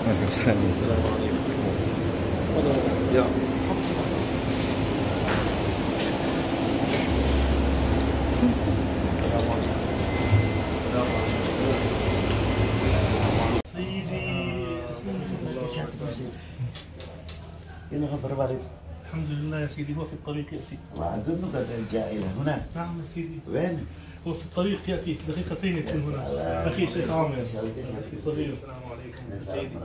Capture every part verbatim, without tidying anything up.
السلام عليكم. يا إنه خبر بالك. الحمد لله يا سيدي، هو في الطريق يأتي. وأظن قد جاء إلى هنا. نعم يا سيدي. وين؟ هو في الطريق يأتي، دقيقتين يكون هنا. أخي شيخ عامر. أخي صغير. السلام عليكم يا سيدي.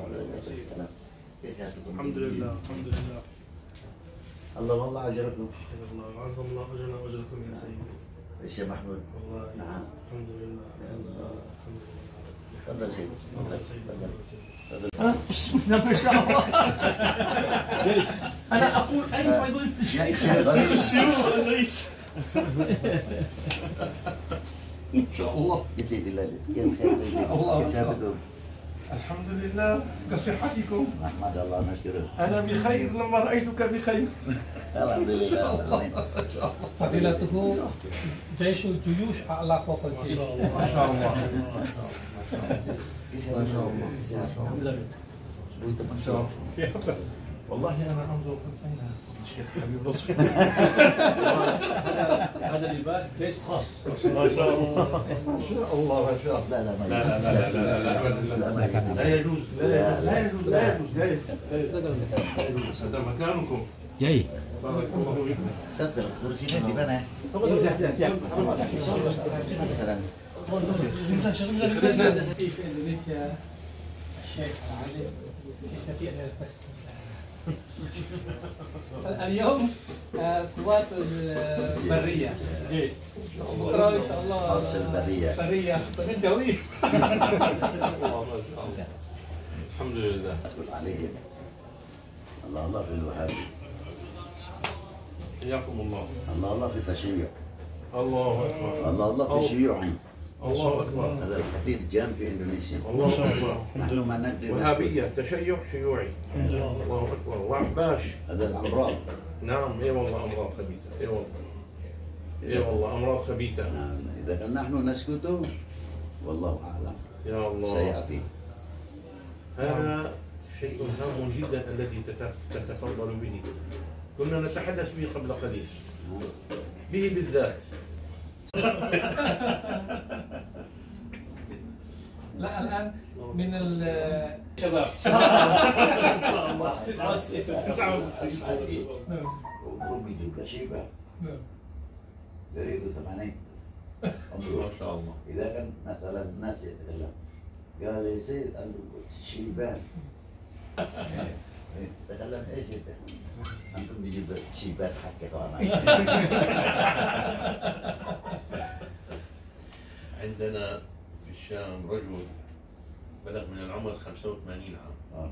الحمد لله الحمد لله. الله والله أجركم. الله عظم الله أجرنا وأجركم يا سيدي. إيش يا محمود؟ والله نعم. الحمد لله. الحمد لله. تفضل سيدي. تفضل تفضل. بسم الله ما شاء الله. انا اقول اي فضيله الشيخ الشيوخ جيش. ان شاء الله. يا سيدي الله كيف خير؟ الله كيف الحمد لله كصحتكم. نحمد الله نشكره. انا بخير لما رايتك بخير. الحمد لله. فضيلته جيش الجيوش اعلى فوق الجيش. ما شاء الله. ما شاء الله. الحمد لله. ما شاء الله. والله انا انظر اين الشيخ حبيب لطفي. هذا لباس جيش خاص. ما شاء الله. ما شاء الله ما شاء الله. لا لا لا لا لا لا لا لا يجوز لا يجوز لا يجوز لا يجوز هذا مكانكم. جاي. بارك الله فيكم. صدق كرسينا di mana? في اندونيسيا الشيخ علي يستطيع ان يلبس اليوم قوات البريه جيش، بكره ان شاء الله خاص البريه بريه بريه جويه. الحمد لله. أقول عليهم الله الله في الوهابي. حياكم الله. الله الله في التشيع. الله اكبر. الله الله في شيوعي. الله اكبر. هذا الخطيب جام في اندونيسيا. الله اكبر. نحن ما نقدر وهابيه تشيع شيوعي. الله اكبر. واحباش. هذا الامراض. نعم اي والله امراض خبيثه. اي والله. اي والله امراض خبيثه. نعم اذا كان نحن نسكت والله اعلم يا الله. سياتي. هذا شيء هام جدا الذي تتفضل به. كنا نتحدث به قبل قليل. به بالذات. لا الان من الشباب. تسعة وستين. وقومي جبل شيبه يريد ثمانين. ما شاء الله. اذا كان مثلا الناس يتكلم قال يا سيد عنده شيبان. تكلم ايش انت؟ انتم بيجيب شيبان حقك وانا. عندنا في الشام رجل بلغ من العمر خمسة وثمانين عام.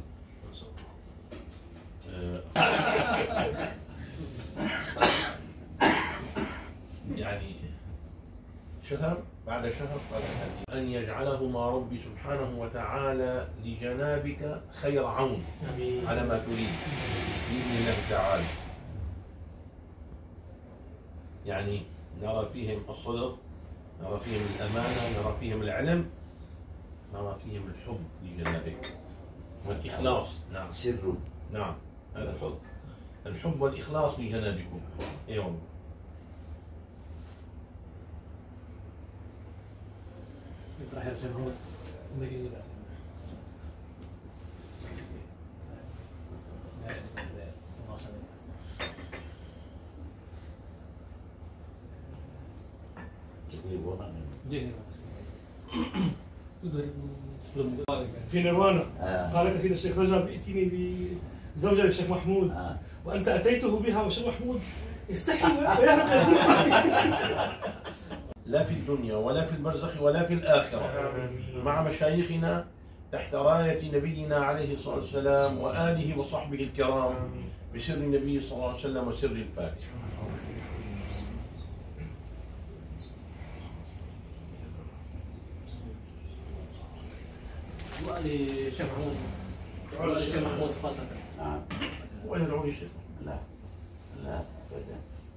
آه. يعني شهر بعد شهر قال أن يجعلهما ربي سبحانه وتعالى لجنابك خير عون على ما تريد بإذن الله تعالى. يعني نرى فيهم الصدق، نرى فيهم الأمانة، نرى فيهم العلم، نرى فيهم الحب لجنابك والإخلاص. نعم سر. نعم هذا الحب، الحب والإخلاص لجنابكم. أيوة. terakhir saya mau begini. في نيروانا قال لك سيدنا الشيخ رجب ائتيني بزوجة للشيخ محمود آه. وأنت أتيته بها والشيخ محمود استحي ويهرب. لا في الدنيا ولا في البرزخ ولا في الآخرة مع مشايخنا تحت راية نبينا عليه الصلاة والسلام وآله وصحبه الكرام بسر النبي صلى الله عليه وسلم وسر الفاتحة. للشيخ محمود. للشيخ محمود خاصة. نعم. ويدعو للشيخ. لا لا أبدا.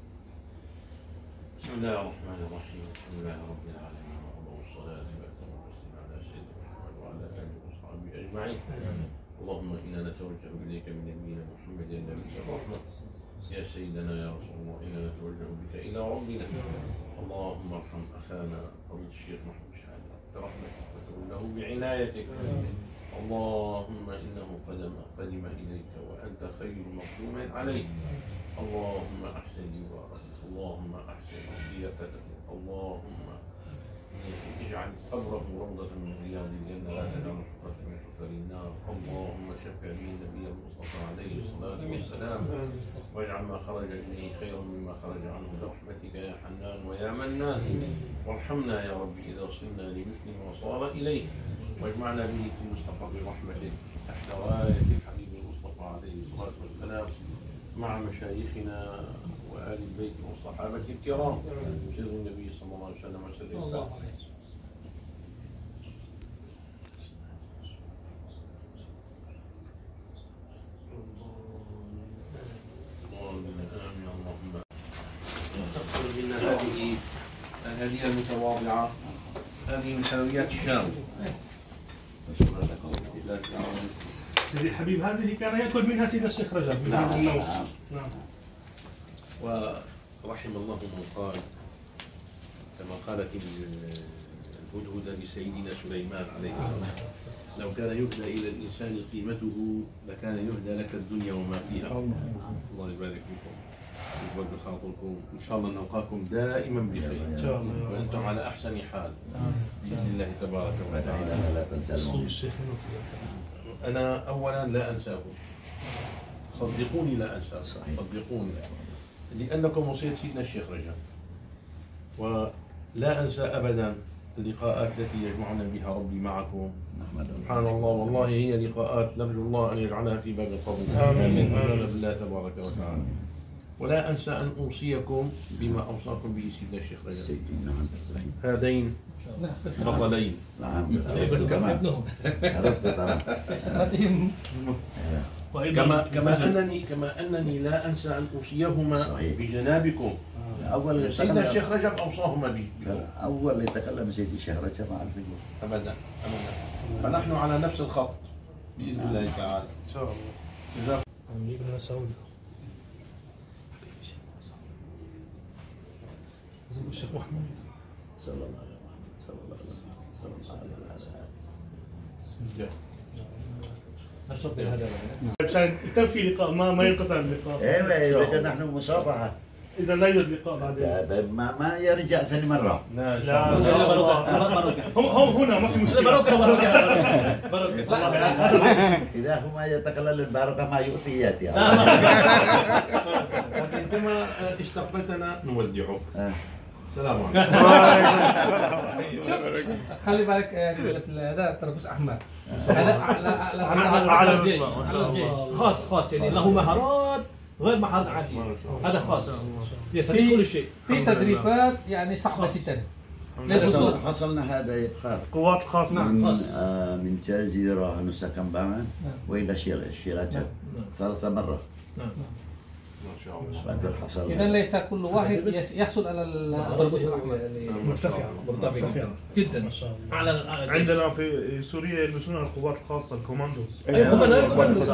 بسم الله الرحمن الرحيم. الحمد لله رب العالمين والصلاة والسلام على سيدنا محمد وعلى آله وصحبه أجمعين. أجمعين. اللهم إنا نتوجه إليك من نبينا محمد النبي الرحمة يا سيدنا يا رسول الله، إنا نتوجه بك إلى ربنا. اللهم ارحم أخانا فضيلة الشيخ محمود شحاتة برحمتك وتوله بعنايتك. اللهم إنه قدم قدم إليك وأنت خير مقدوم عليه. اللهم أحسن جواره، اللهم أحسن ضيافته، اللهم اجعل قبره روضة من رياض الجنة لا تجعل حفرة من حفر النار. اللهم شفع به النبي المصطفى عليه الصلاة والسلام، واجعل ما خرج إليه خيرا مما خرج عنه برحمتك يا حنان ويا منان. وارحمنا يا رب إذا وصلنا لمثل ما صار إليه، واجمعنا به في مستقر رحمتك تحت راية الحبيب المصطفى عليه الصلاة والسلام مع مشايخنا وآل البيت والصحابة الكرام سر النبي صلى الله عليه وسلم وسلم. الله عليه وسلم. اللهم تقبل منا هذه الهدية المتواضعة، هذه من حلويات الشام. سيدي الحبيب هذه كان يأكل منها سيدنا الشيخ رجب. نعم نعم. نعم. ورحم الله من قال كما قالت الهدهد لسيدنا سليمان عليه السلام: لو كان يهدى إلى الإنسان قيمته لكان يهدى لك الدنيا وما فيها. الله يبارك فيكم ويجبر بخاطركم، إن شاء الله نلقاكم دائما بخير إن شاء الله وأنتم على أحسن حال بإذن الله تبارك وتعالى. لا تنسى أنا أولا لا أنساكم، صدقوني لا أنساكم، صدقوني، لأنكم وصية سيدنا الشيخ رجب، ولا أنسى أبدا اللقاءات التي يجمعنا بها ربي معكم. سبحان الله، والله هي لقاءات نرجو الله أن يجعلها في باب الفضل. آمين بالله تبارك وتعالى. ولا أنسى أن أوصيكم بما أوصاكم به سيدنا الشيخ رجب. هذين بطلين. نعم ابنهم. عرفت طبعا. كما كما أنني كما أنني لا أنسى أن أوصيهما بجنابكم. أول سيدنا الشيخ رجب أوصاهما بي. أول يتكلم سيدي الشيخ رجب مع الفجر. أبدا أبدا. فنحن على نفس الخط بإذن الله تعالى. إن شاء الله. آمين. ابن مسعود. الشيخ محمود. صلى الله عليه وسلم. صلى الله عليه وسلم. صلى الله عليه وسلم. بسم الله. نشرت الهدايا. عشان يتم في لقاء ما ما ينقطع اللقاء. ايوه إذا نحن مصافحة. إذا لا يوجد لقاء بعدين. ما ما يرجع ثاني مرة. لا لا هم هم هنا ما في مشكلة. باروكة باروكة باروكة. إذا هو ما يتقلل البركة ما يؤتي يأتي. لكن كما استقبلتنا نودعك. السلام عليكم. خلي بالك يعني في هذا تركز احمد هذا على على على الجيش على الجيش خاص خاص يعني له مهارات غير مهارات عاديه، هذا خاص يستطيع كل شيء في تدريبات يعني صعبه جدا. حصلنا هذا يبخار قوات خاصة من آه من جزيرة نسكن بعمل وإلى شيراجة ثلاث مرات. ما شاء الله. إذا ليس كل واحد يحصل على التربوش الأحمر مرتفعة مرتفعة جدا على عندنا في سوريا يلبسون القوات الخاصة الكوماندوز. أي كوماندوز.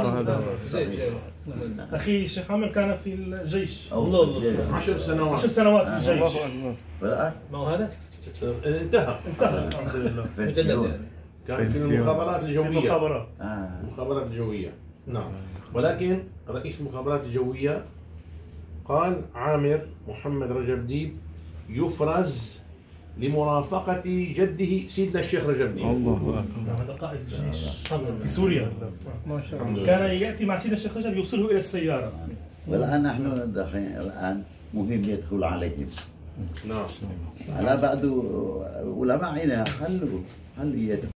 أخي الشيخ عامر كان في الجيش عشر سنوات عشر سنوات في الجيش. والآن ما هو هذا؟ انتهى انتهى الحمد لله. مجدد كان في المخابرات الجوية. المخابرات. آه. المخابرات الجوية. نعم. ولكن رئيس المخابرات الجوية قال عامر محمد رجب ديب يفرز لمرافقة جده سيدنا الشيخ رجب ديب. الله أكبر. هذا قائد الجيش في سوريا. ما شاء الله. كان يأتي مع سيدنا الشيخ رجب يوصله إلى السيارة. والآن نحن دحين الآن مهم يدخل عليهم. نعم. على بعض علماء هنا خلوا هل يدخل